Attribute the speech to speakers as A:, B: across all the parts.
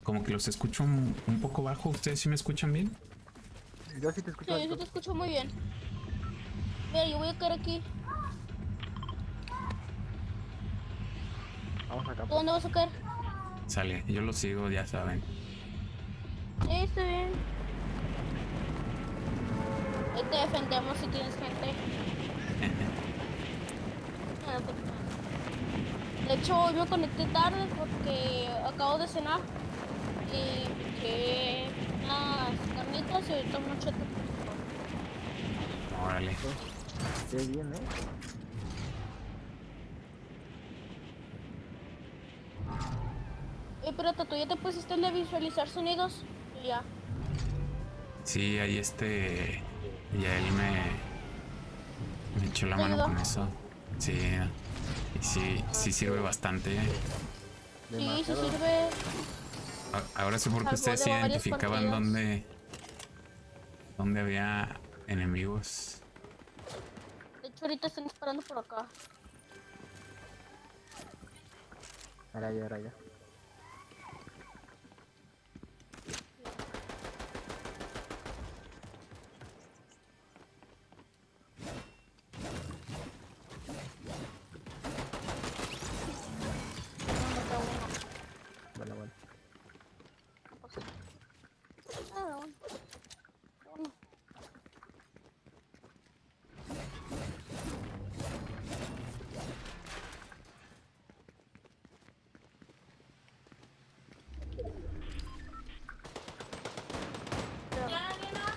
A: como que los escucho un poco bajo. ¿Ustedes sí me escuchan bien?
B: Yo sí te escucho
C: Sí, yo
B: alto.
C: te escucho muy bien. Mira, yo voy a caer aquí.
B: Vamos acá,
C: ¿Tú
B: pues.
C: dónde vas a caer?
A: Sale, yo los sigo, ya saben.
C: Sí, estoy bien. Ahí te defendemos si tienes gente. No, no te preocupes. De hecho, hoy me conecté tarde porque acabo de cenar y piqué unas carnitas y ahorita un machete.
A: Órale.
B: Qué bien, ¿eh?
C: Pero tú ya te pusiste en de visualizar sonidos. Yo ya.
A: Sí, ahí ya él me echó la
C: ¿Te
A: mano
C: ayudó?
A: con eso. Sí, y sí, sí sirve bastante.
C: Sí, sí
B: Demasiado.
C: sirve.
A: Ahora sí
C: Me
A: porque
C: salvó
A: ustedes
C: de
A: sí
C: varias
A: identificaban
C: partidas.
A: dónde había enemigos.
C: De hecho, ahorita están disparando por acá.
B: Ahora ya, ahora ya.
C: No maté a uno.
B: Bueno, bueno.
C: No pasa. Ah, bueno. Uno. Ya.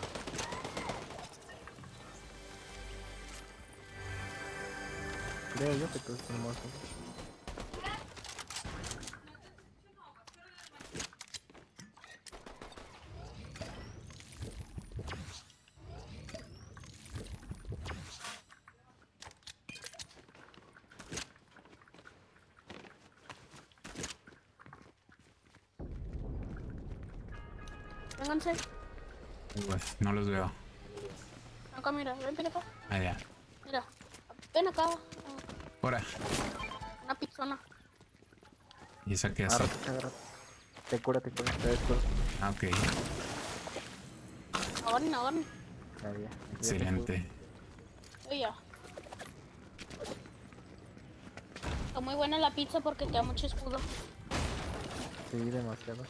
B: Creo yo que todos tenemos.
C: Vénganse.
A: Pues no los veo.
C: Acá, mira. Ven acá.
A: Allá.
C: Mira. Ven acá.
A: Ahora.
C: Una pizzona.
A: ¿Y esa qué hace?
B: Agárrate, agárrate. Te cura, te cura. Te descuro.
A: Ah, ok.
C: Agarren, agarren.
B: Ya, ya.
A: Excelente.
C: Yo ya. Está muy buena la pizza porque te da mucho escudo.
B: Sí, demasiado.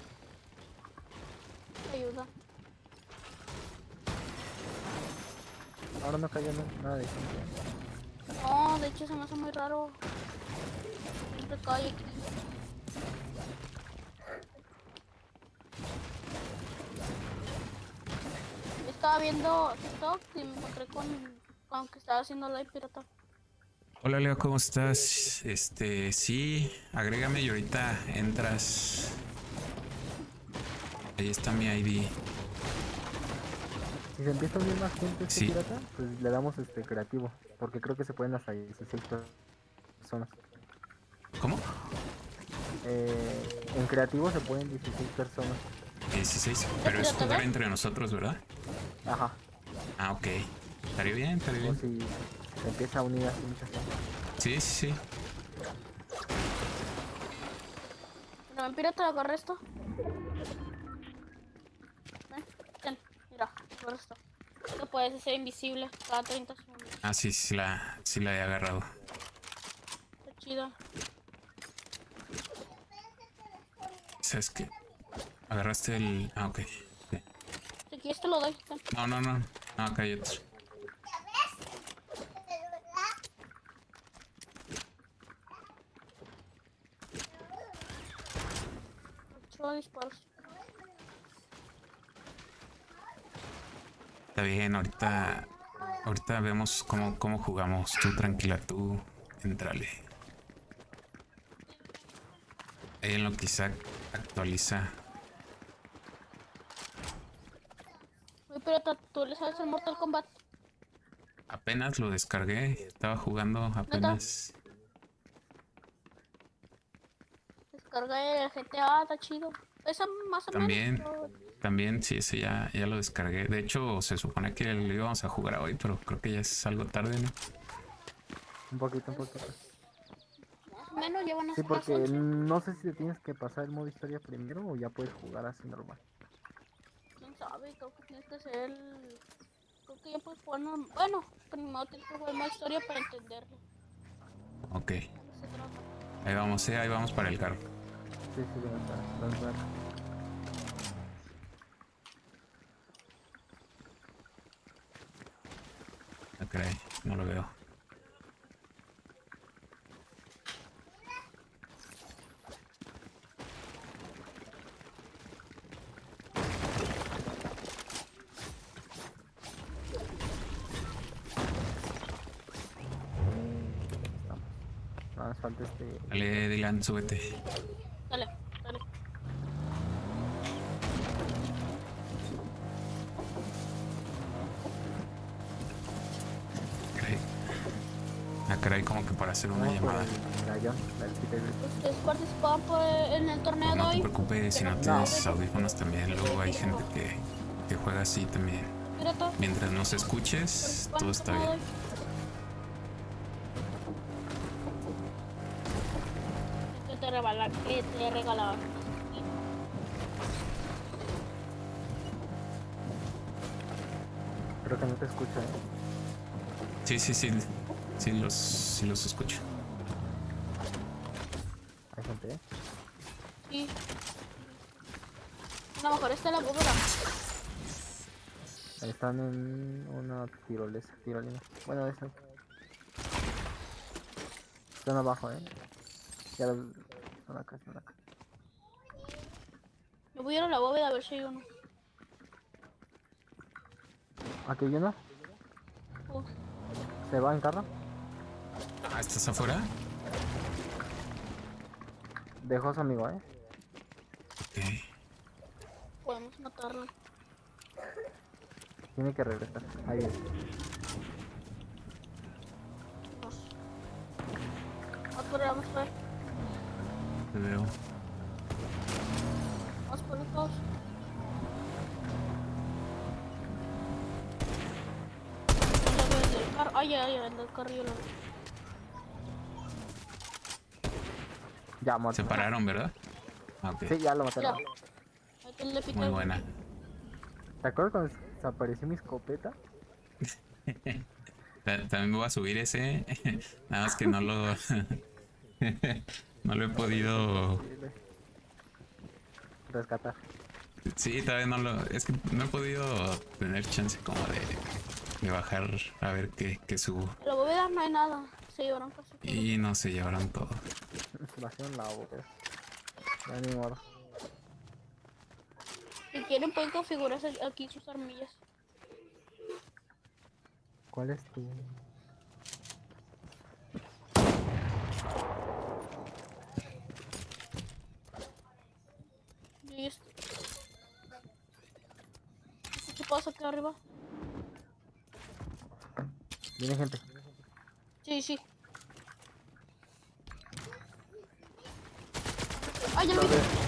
C: Te ayuda.
B: Ahora no cayó nada de gente.
C: No, de hecho se me hace muy raro. Siempre cae aquí. Estaba viendo TikTok y me encontré con que estaba haciendo live pirata.
A: Hola Leo, ¿cómo estás? Sí, agrégame y ahorita entras. Ahí está mi ID.
B: Si se empieza a unir más gente este
A: Sí.
B: pirata, pues le damos creativo. Porque creo que se pueden hasta 16 personas.
A: ¿Cómo?
B: En creativo se pueden 16 personas.
A: 16. Pero es
C: pirata,
A: jugar
C: ¿ves?
A: entre nosotros, ¿verdad?
B: Ajá.
A: Ah, ok. Estaría bien, estaría
B: O
A: bien.
B: si se empieza a unir así mucha gente.
A: Sí, sí, sí.
C: Pero ven pirata, agarra esto. Ven, ten, mira, agarra esto. Esto puedes hacer invisible cada 30 segundos.
A: Ah, sí, sí la he agarrado.
C: Está chido.
A: ¿Sabes qué? Agarraste el... Ah, ok. Sí.
C: Si quieres te lo doy. Ten.
A: No, no, no. No, acá hay otro.
C: 8 disparos.
A: Está bien, ahorita vemos cómo jugamos. Tú tranquila, tú entrale. Ahí en lo que Isaac actualiza.
C: Oye, pirata, ¿tú le sabes el Mortal Kombat?
A: Apenas lo descargué, estaba jugando apenas.
C: Descarga el GTA, está chido. Esa más o menos.
A: También,
C: Pero
A: también, sí, ese ya lo descargué. De hecho, se supone que lo íbamos a jugar hoy, pero creo que ya es algo tarde, ¿no?
B: Un poquito, un poquito.
C: menos ya van a
B: Sí,
C: ser las
B: porque
C: 11.
B: no sé si te tienes que pasar el modo historia primero o ya puedes jugar así normal.
C: ¿Quién sabe? Creo que tienes que hacer el... Creo que ya puedes jugar normal. Bueno, primero tienes que jugar más historia para entenderlo.
A: Ok.
C: ¿De qué se trata?
A: Ahí vamos para el carro.
B: Sí, sí, los ver.
A: Ah, caray, no lo veo.
B: Estamos. Nada más falta
A: Dale, Dylan, súbete.
C: Dale, dale.
A: Caray. Ah, caray, como que para hacer una
B: Vamos por
A: llamada.
B: el medallón, la chica de-
C: ¿Ustedes participaban en el torneo de
A: No te
C: hoy?
A: preocupes, si no
B: No.
A: tienes audífonos también. Luego hay gente que juega así también.
C: Pirata.
A: Mientras nos escuches,
C: Participaban en
A: todo
C: el
A: está
C: torneo de
A: bien.
C: hoy. Que te regalaban.
B: Creo que no te escucha,
A: Sí, sí, sí. Sí los escucho.
B: Hay gente,
C: Sí. A lo mejor está en la bóveda.
B: Están en una tirolina. Bueno, esa. Están abajo, Ya están acá.
C: Me voy a ir a la bóveda a ver si hay uno.
B: Aquí hay uno.
C: Uh,
B: Se va en carro.
A: Ah, ¿estás afuera?
B: Dejó a su amigo,
A: Ok.
C: podemos matarlo.
B: Tiene que regresar. Ahí viene.
C: Vamos por ver.
A: Te veo.
C: Vamos por los dos. El del carro. Ay, el del carro yo lo veo.
B: Ya, muerto.
A: Se pararon, ¿verdad? Ah, ok.
B: Sí, ya lo mataron.
C: Ya. Ahí te le piqué.
A: Muy buena.
B: ¿Te acuerdas cuando desapareció mi escopeta?
A: También me voy a subir ese. Nada más que no lo. No lo he podido.
B: Rescatar.
A: Sí, todavía no lo. Es que no he podido tener chance como de bajar a ver qué subo.
C: En la bóveda no hay nada. Se llevaron casi todo.
A: Y no se llevaron todo.
B: Se vació en la boca. Ya ni modo.
C: Si quieren pueden configurarse aquí sus armillas.
B: ¿Cuál es tu...?
C: Y esto. ¿Qué pasa aquí arriba?
B: Viene gente.
C: Sí, sí. Ay, ya lo vi.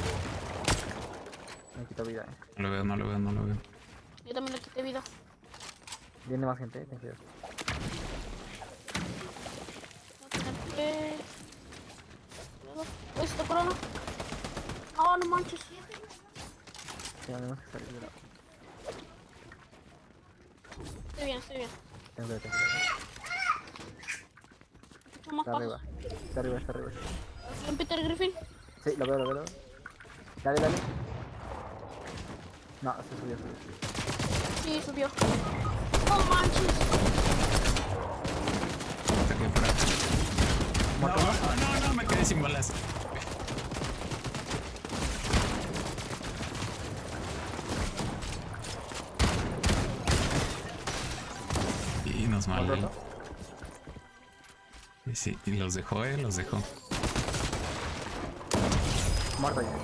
B: Me quito vida,
A: No lo veo, no lo veo, no lo veo.
C: Yo también le quité vida.
B: Viene más gente, ten cuidado.
C: Voy a tener que... Uy, se te corona. No, no manches.
B: Tenemos que salir de la...
C: Estoy bien, estoy bien.
B: Ten cuidado, ten cuidado.
C: Mucho más
B: Está arriba.
C: pasos.
B: Está arriba, está arriba.
C: Aquí un Peter Griffin.
B: Sí, lo veo, lo veo, lo veo. Dale, dale. No, se subió, se subió.
C: Sí, subió. No manches.
A: Está aquí afuera. No, me quedé sin balas. Y nos mal.
B: ¿Otro?
A: Y sí, y los dejó, los dejó.
B: Muerto ya.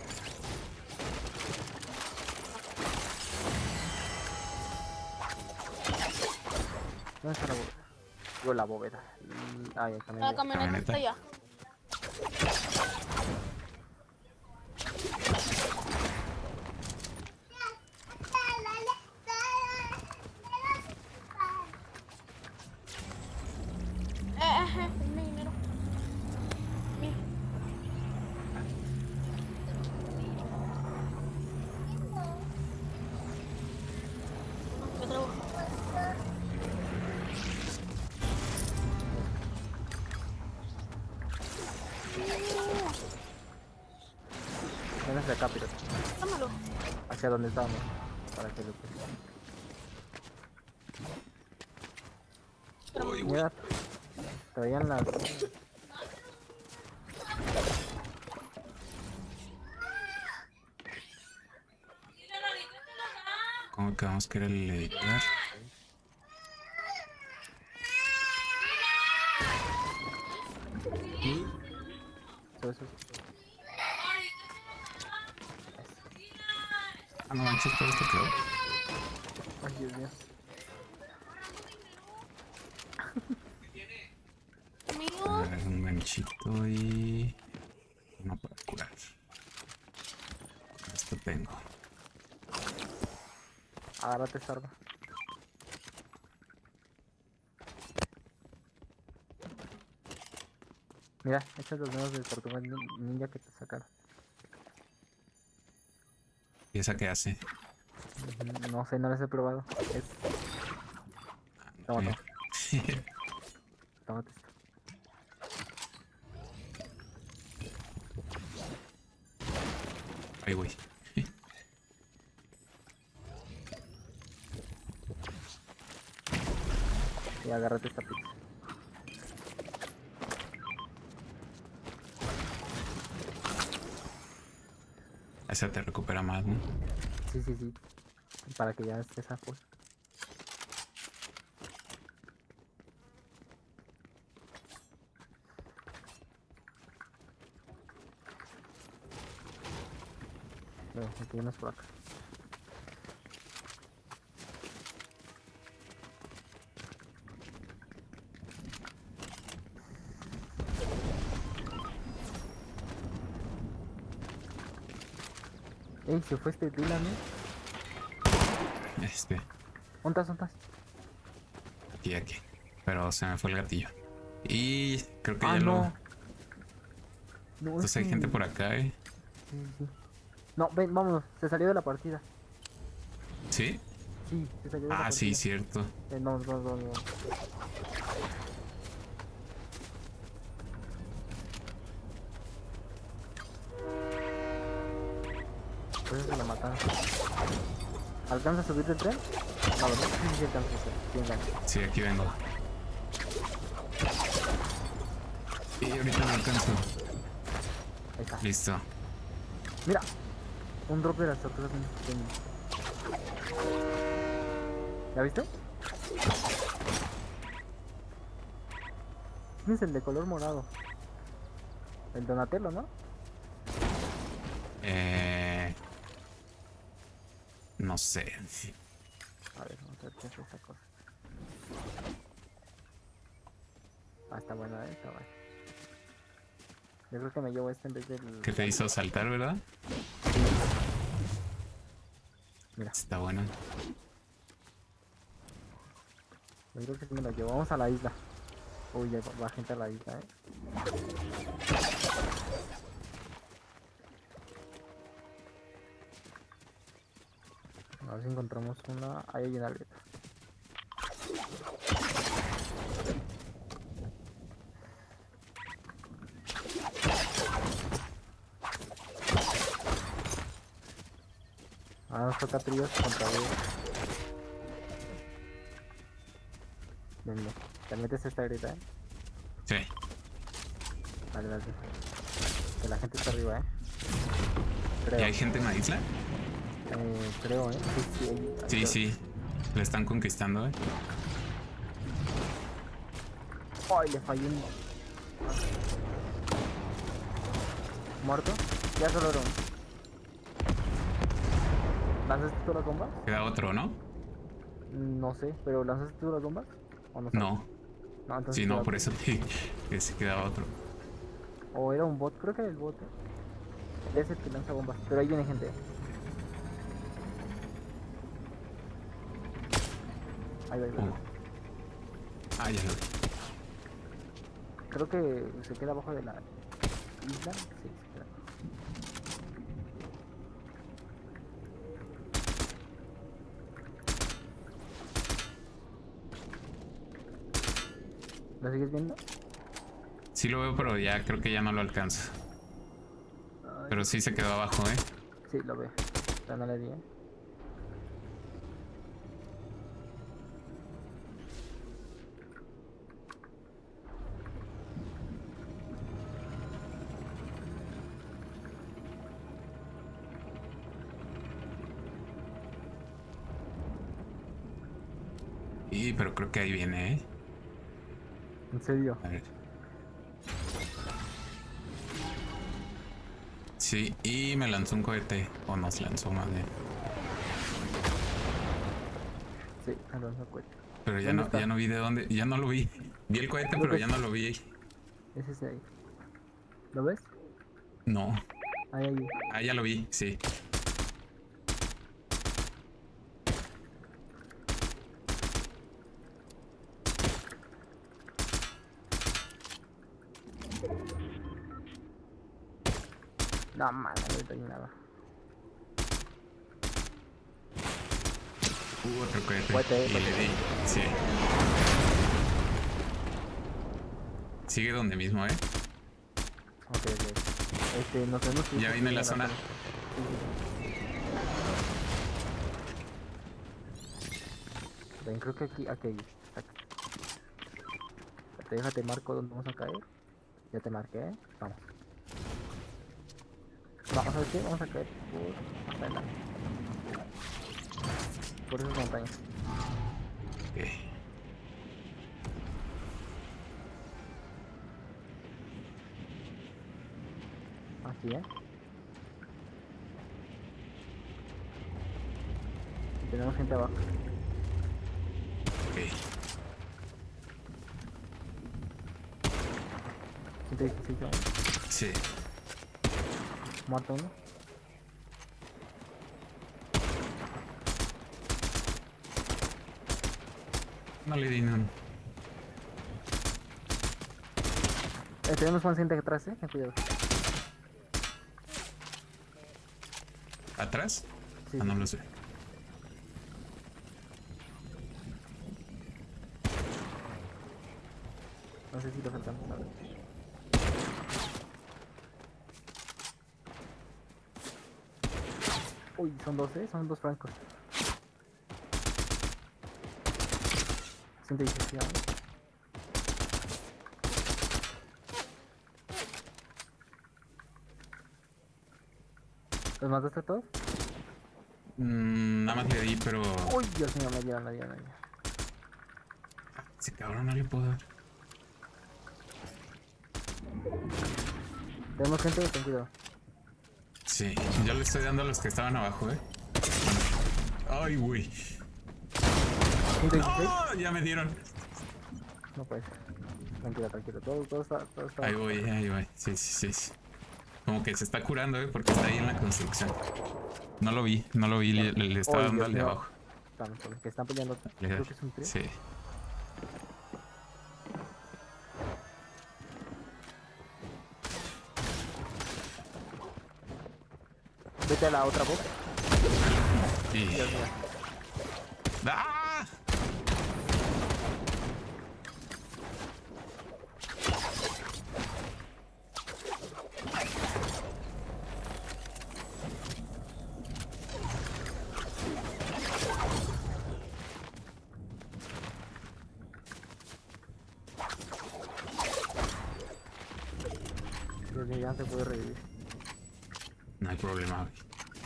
B: ¿Dónde está la bóveda? Digo, la bóveda. Ah, ya,
C: La
B: camioneta.
C: camioneta está allá. mi dinero.
B: acá, pirata.
C: Dámelo.
B: Hacia donde estábamos. Para que lo
A: Uy, güey.
B: Mira, traían las...
A: ¿Cómo que vamos a querer el editar?
B: Eso.
A: Ah, no manches, todo esto quedó.
B: Ay, Dios mío.
A: A
C: Mío.
A: ver, un ganchito y... uno para curar. Esto tengo.
B: Agárrate esta arma. Mira, echas los nuevos de tortuga ninja que te sacaron.
A: ¿Y esa qué hace?
B: No sé, no las he probado. Es... Toma, tómate esto.
A: Ay, güey.
B: Y agárrate esta pizza.
A: Esa te recupera más, ¿no?
B: Sí. Para que ya estés a full. Bueno, aquí hay unos por acá. Ey, se fue este Dylan, ¿eh? ¿Ontas?
A: Aquí. Pero se me fue el gatillo. Y creo que
B: Ah,
A: ya
B: no.
A: lo...
B: No,
A: Entonces hay gente por acá, ¿eh?
B: Sí. No, ven, vámonos. Se salió de la partida.
A: ¿Sí?
B: Sí, se salió de la
A: Ah,
B: partida.
A: sí, cierto.
B: No. Por eso se la mataron. ¿Alcanza a subir del tren? No, ¿verdad? Sí, alcanza a subir. Bien, gracias.
A: Sí, aquí vengo. Y ahorita me alcanzo.
B: Ahí está.
A: Listo.
B: Mira, un drop de las tortugas ninja. ¿Ya viste? ¿Quién es el de color morado? El Donatello, ¿no?
A: No sé.
B: A ver, vamos a ver qué es esa cosa. Ah, está buena, está buena. Yo creo que me llevo este en vez del...
A: ¿Qué te hizo saltar, verdad?
B: Mira,
A: Está bueno.
B: yo creo que sí me lo llevo. Vamos a la isla. Uy, ya va gente a la isla, A ver si encontramos una... Ahí hay una grieta. Ahora nos toca tríos contra ellos. Ven, te metes esta grieta,
A: Sí.
B: Dale. Que la gente está arriba, Creo.
A: ¿Y hay gente en la isla?
B: Creo, Sí,
A: Sí. La están conquistando, ¿eh?
B: Ay, le falló un... ¿Muerto? Ya solo era uno. ¿Lanzaste tú las bombas?
A: Queda otro, ¿no?
B: No sé, pero ¿lanzaste tú las bombas? ¿O no sabes?
A: No.
B: No, entonces
A: Sí,
B: queda
A: no, por
B: otro.
A: eso que se quedaba otro.
B: O era un bot, creo que era el bot. Es el que lanza bombas, pero ahí viene gente. Ahí va.
A: Oh. Ah, ya lo vi.
B: Creo que se queda abajo de la isla. Sí, se queda. ¿Lo sigues viendo?
A: Sí lo veo, pero ya creo que ya no lo alcanzo. Pero sí se quedó abajo, ¿eh?
B: Sí, lo ve. Pero no le di,
A: Y pero creo que ahí viene, ¿eh?
B: En serio.
A: A ver. Sí, y me lanzó un cohete. O nos lanzó más bien.
B: Sí, entonces no cuenta.
A: Pero
B: ¿Dónde está?
A: ya no vi de dónde. Ya no lo vi. Vi el cohete,
B: Creo
A: pero
B: que
A: ya no lo vi.
B: es ese ahí. ¿Lo ves?
A: No.
B: Ahí.
A: Ah, ya lo vi, sí.
B: No, man, no le doy nada.
A: Otro cohete.
B: Cohete,
A: Y
B: cohete.
A: le di. Sí. Sigue donde mismo, ¿eh?
B: Ok. Nos vemos.
A: Ya viene la zona.
B: Ven, creo que aquí. Aquí. Déjate marco dónde vamos a caer. Ya te marqué, ¿eh? Vamos. Vamos a ver qué. Vamos a caer por hasta adelante. Por esas montañas.
A: Ok.
B: Aquí, ¿eh? Y tenemos gente abajo.
A: Ok.
B: 116 aún.
A: Sí.
B: Muerto uno.
A: No le di nada.
B: Tenemos más gente atrás, ten cuidado.
A: ¿Atrás?
B: Sí,
A: Ah, no
B: sí,
A: lo
B: sí.
A: sé.
B: No sé si lo faltamos a ver. Uy, son dos francos. 116 aún. ¿Los mataste a todos?
A: Nada más le di, pero...
B: Uy, Dios mío, me dieron.
A: Ese cabrón no le puedo dar.
B: Tenemos gente, ten cuidado.
A: Sí, yo le estoy dando a los que estaban abajo, ¿eh? Ay, güey.
B: 116.
A: ¡No! Ya me dieron.
B: No puede ser. Tranquilo. Todo está.
A: Ahí voy. Sí. Como que se está curando, ¿eh? Porque está ahí en la construcción. No lo vi. Le estaba dando al de abajo.
B: Vamos, que están peleando. Creo que es un trío.
A: Sí.
B: Vete a la otra boca.
A: Y...
B: Dios mío.
A: ¡Ah!
B: Dios mío, ya no se puede revivir.
A: No hay problema, güey.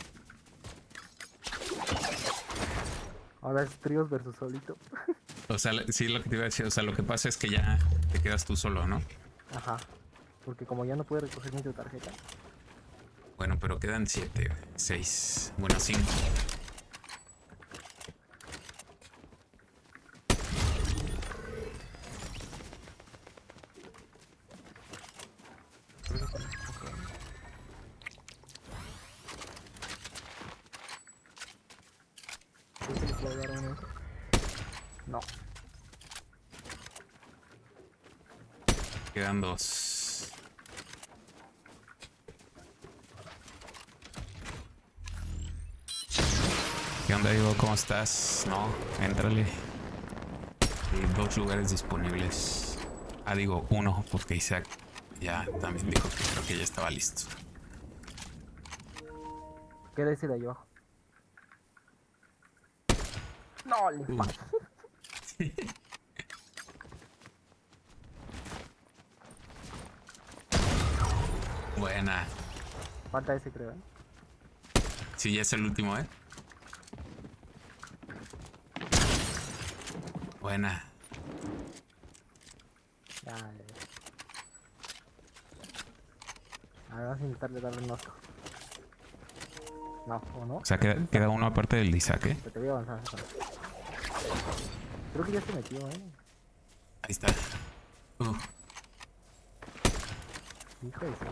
B: Ahora es tríos versus solito.
A: O sea, sí, lo que te iba a decir. O sea, lo que pasa es que ya te quedas tú solo, ¿no?
B: Ajá. Porque como ya no puede recoger ni tu tarjeta.
A: Bueno, pero quedan 7, 6. Bueno, 5.
B: ¿Creo que le puedo dar a uno? No.
A: Quedan 2. ¿Qué onda, Diego? ¿Cómo estás? No, éntrale. Hay 2 lugares disponibles. Ah, digo 1, porque Isaac ya también dijo que creo que ya estaba listo.
B: ¿Qué decir de ahí abajo? No, le falta.
A: Buena.
B: Falta ese, creo,
A: Sí, ya es el último, ¿eh? Buena.
B: Ya, ya. A ver, vamos a intentarle darle un ojo. No, ¿o no?
A: O sea, queda uno aparte del Isaac, ¿eh?
B: Pero te voy a avanzar. Creo que ya se metió,
A: Ahí está.
B: Hijo de su,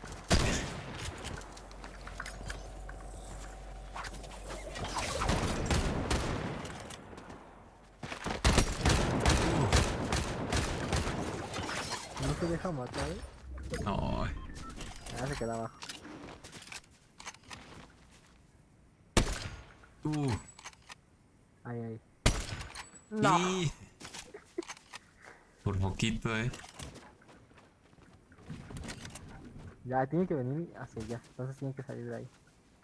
B: no se deja matar,
A: No.
B: Ya se queda abajo. Ahí, ahí. No.
A: Y... Por poquito, ¿eh?
B: Ya, tiene que venir hacia allá. Entonces tiene que salir de ahí.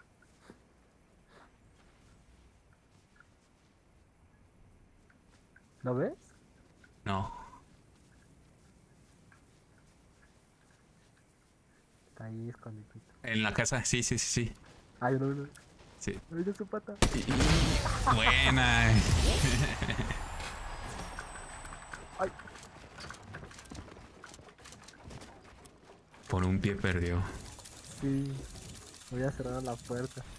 B: ¿Lo ves?
A: No.
B: Está ahí escondido.
A: En la casa, sí, sí, sí, sí.
B: Ay, no.
A: Sí.
B: Mira su pata.
A: Buena.
B: Ay.
A: Por un pie perdió.
B: Sí. Voy a cerrar la puerta.